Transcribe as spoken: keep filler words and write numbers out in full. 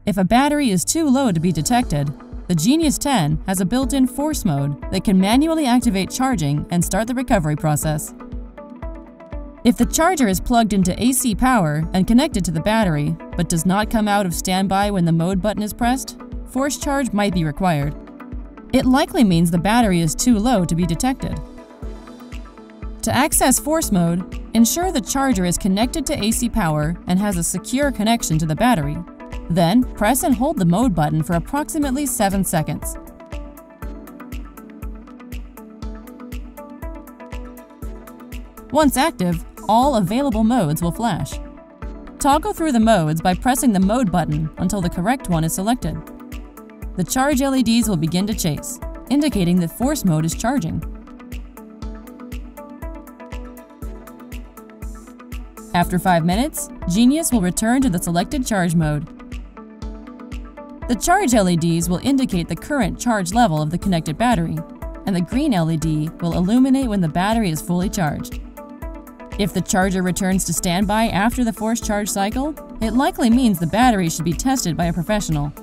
If a battery is too low to be detected, the Genius ten has a built-in force mode that can manually activate charging and start the recovery process. If the charger is plugged into A C power and connected to the battery, but does not come out of standby when the mode button is pressed, force charge might be required. It likely means the battery is too low to be detected. To access force mode, ensure the charger is connected to A C power and has a secure connection to the battery. Then, press and hold the mode button for approximately seven seconds. Once active, all available modes will flash. Toggle through the modes by pressing the mode button until the correct one is selected. The charge L E Ds will begin to chase, indicating that force mode is charging. After five minutes, Genius will return to the selected charge mode. The charge L E Ds will indicate the current charge level of the connected battery, and the green L E D will illuminate when the battery is fully charged. If the charger returns to standby after the forced charge cycle, it likely means the battery should be tested by a professional.